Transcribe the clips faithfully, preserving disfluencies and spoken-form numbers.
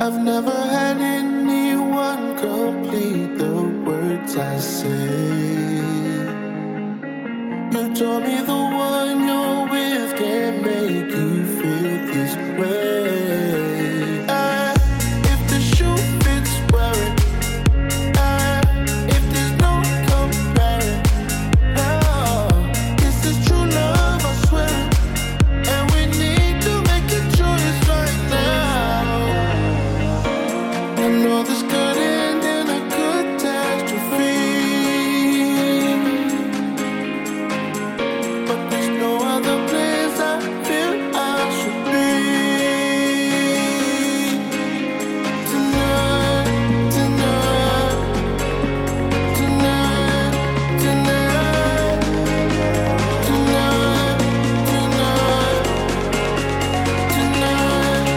I've never had anyone complete the words I say. You told me the one you're with can make you feel this way. Ah, if the shoe fits, wear it. Ah, if there's no comparing. Oh, this is true love, I swear. And we need to make a choice right now. I know this could end in a catastrophe, but there's no other place I feel I should be. Tonight, tonight, tonight, tonight, tonight, tonight,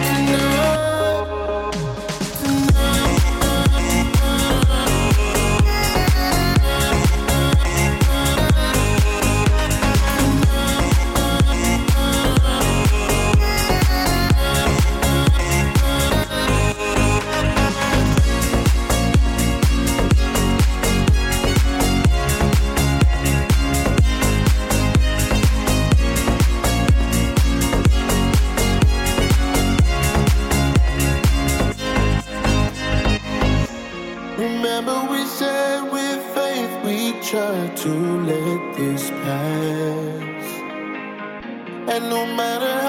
remember we said with faith we try to let this pass. And no matter